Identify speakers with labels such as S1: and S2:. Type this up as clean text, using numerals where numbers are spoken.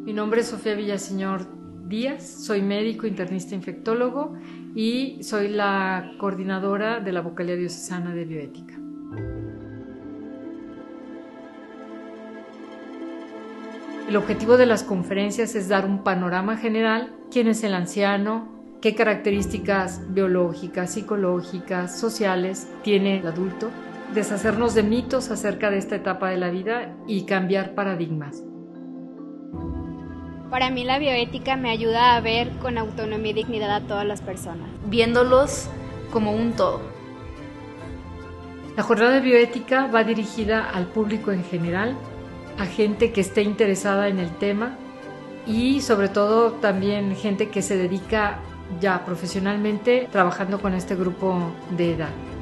S1: Mi nombre es Sofía Villaseñor Díaz, soy médico internista infectólogo y soy la coordinadora de la Vocalía Diocesana de Bioética. El objetivo de las conferencias es dar un panorama general: quién es el anciano, qué características biológicas, psicológicas, sociales tiene el adulto, deshacernos de mitos acerca de esta etapa de la vida y cambiar paradigmas.
S2: Para mí la bioética me ayuda a ver con autonomía y dignidad a todas las personas,
S3: viéndolos como un todo.
S1: La jornada de bioética va dirigida al público en general, a gente que esté interesada en el tema y sobre todo también gente que se dedica ya profesionalmente trabajando con este grupo de edad.